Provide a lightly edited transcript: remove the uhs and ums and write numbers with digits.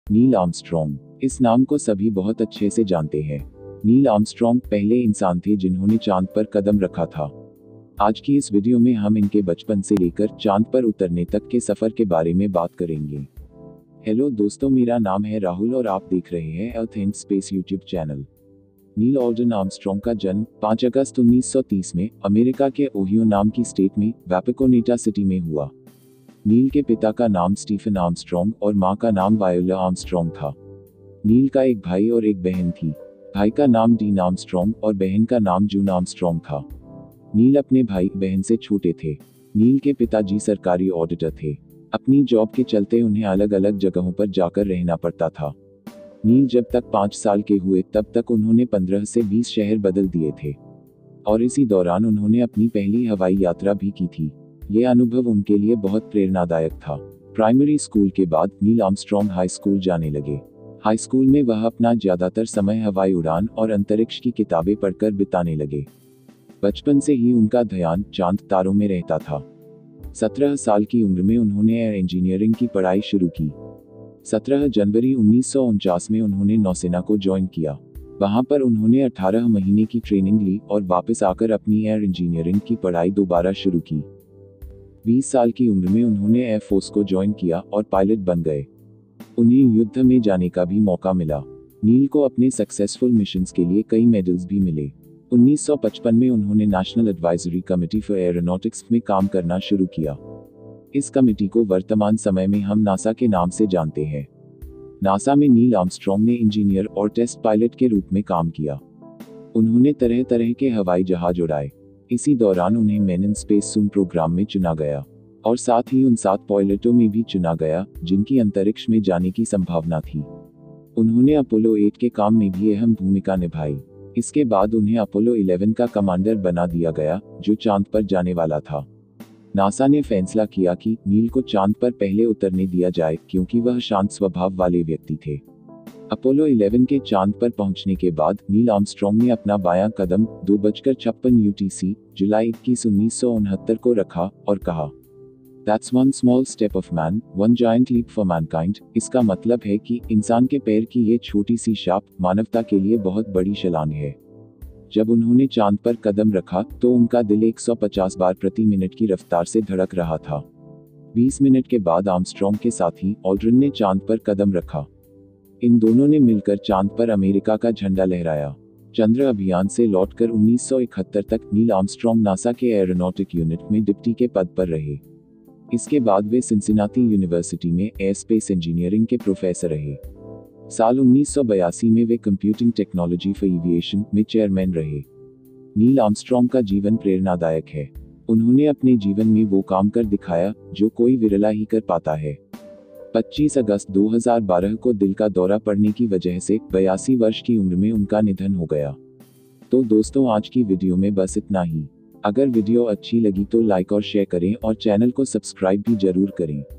Neil Armstrong. इस नाम को सभी बहुत अच्छे से जानते हैं। नील आर्मस्ट्रॉन्ग पहले इंसान थे जिन्होंने चांद पर कदम रखा था। आज की इस वीडियो में हम इनके बचपन से लेकर चांद पर उतरने तक के सफर के बारे में बात करेंगे। हेलो दोस्तों, मेरा नाम है राहुल और आप देख रहे हैं earth and space YouTube channel. Neil Alden Armstrong का जन्म 5 अगस्त 1930 में अमेरिका के ओहियो नाम की स्टेट में वापेकोनेटा सिटी में हुआ। नील के पिता का नाम स्टीफन आर्मस्ट्रॉन्ग और मां का नाम वायोला आर्मस्ट्रॉन्ग था। नील का एक भाई और एक बहन थी। भाई का नाम डीन आर्मस्ट्रॉन्ग और बहन का नाम जून आर्मस्ट्रॉन्ग था। नील अपने भाई बहन से छोटे थे। नील के पिताजी सरकारी ऑडिटर थे। अपनी जॉब के चलते उन्हें अलग अलग जगहों पर जाकर रहना पड़ता था। नील जब तक 5 साल के हुए तब तक उन्होंने 15 से 20 शहर बदल दिए थे और इसी दौरान उन्होंने अपनी पहली हवाई यात्रा भी की थी। ये अनुभव उनके लिए बहुत प्रेरणादायक था। प्राइमरी स्कूल के बाद नील आर्मस्ट्रॉन्ग हाई स्कूल जाने लगे। हाई स्कूल में वह अपना ज्यादातर समय हवाई उड़ान और अंतरिक्ष की किताबें पढ़कर बिताने लगे। बचपन से ही उनका ध्यान चांद तारों में रहता था। 17 साल की उम्र में उन्होंने एयर इंजीनियरिंग की पढ़ाई शुरू की। 17 जनवरी 1949 में उन्होंने नौसेना को ज्वाइन किया। वहां पर उन्होंने 18 महीने की ट्रेनिंग ली और वापस आकर अपनी एयर इंजीनियरिंग की पढ़ाई दोबारा शुरू की। 20 साल की उम्र में उन्होंने एयरफोर्स को ज्वाइन किया और पायलट बन गए। उन्हें युद्ध में जाने का भी मौका मिला। नील को अपने सक्सेसफुल मिशंस के लिए कई मेडल्स भी मिले। 1955 में उन्होंने national advisory committee for aeronautics में काम करना शुरू किया। इस कमेटी को वर्तमान समय में हम नासा के नाम से जानते हैं। नासा में नील आर्मस्ट्रॉन्ग ने इंजीनियर और टेस्ट पायलट के रूप में काम किया। उन्होंने तरह तरह के हवाई जहाज उड़ाए। इसी दौरान उन्हें man in space soon programme में चुना गया और साथ ही उन 7 पायलटों में भी चुना गया जिनकी अंतरिक्ष में जाने की संभावना थी। उन्होंने अपोलो 8 के काम में भी अहम भूमिका निभाई। इसके बाद उन्हें अपोलो 11 का कमांडर बना दिया गया जो चांद पर जाने वाला था। नासा ने फैसला किया कि नील को चांद पर पहले उतरने दिया जाए क्योंकि वह शांत स्वभाव वाले व्यक्ति थे। अपोलो 11 के चांद पर पहुंचने के बाद नील आर्मस्ट्रॉन्ग ने अपना बायां कदम 2:56 UTC जुलाई 21, 1969 को रखा और कहा, That's one small step of man, one giant leap for mankind। इसका मतलब है कि इंसान के पैर की ये छोटी सी छाप मानवता के लिए बहुत बड़ी छलांग है। जब उन्होंने चांद पर कदम रखा तो उनका दिल 150 बार प्रति मिनट की रफ्तार से धड़क रहा था। 20 मिनट के बाद आर्मस्ट्रॉन्ग के साथी ऑल्ड्रिन ने चांद पर कदम रखा। इन दोनों ने मिलकर चांद पर अमेरिका का झंडा लहराया। चंद्र अभियान से लौटकर 1971 तक नील आर्मस्ट्रॉन्ग नासा के एरोनॉटिक यूनिट में डिप्टी के पद पर रहे। इसके बाद वे सिंसिनाटी यूनिवर्सिटी में एयरस्पेस इंजीनियरिंग के प्रोफेसर रहे। साल 1982 में वे कंप्यूटिंग टेक्नोलॉजी फॉर एविएशन में चेयरमैन रहे। नील आर्मस्ट्रॉन्ग का जीवन प्रेरणादायक है। उन्होंने अपने जीवन में वो काम कर दिखाया जो कोई विरला ही कर पाता है। 25 अगस्त 2012 को दिल का दौरा पड़ने की वजह से 82 वर्ष की उम्र में उनका निधन हो गया। तो दोस्तों, आज की वीडियो में बस इतना ही। अगर वीडियो अच्छी लगी तो लाइक और शेयर करें और चैनल को सब्सक्राइब भी जरूर करें।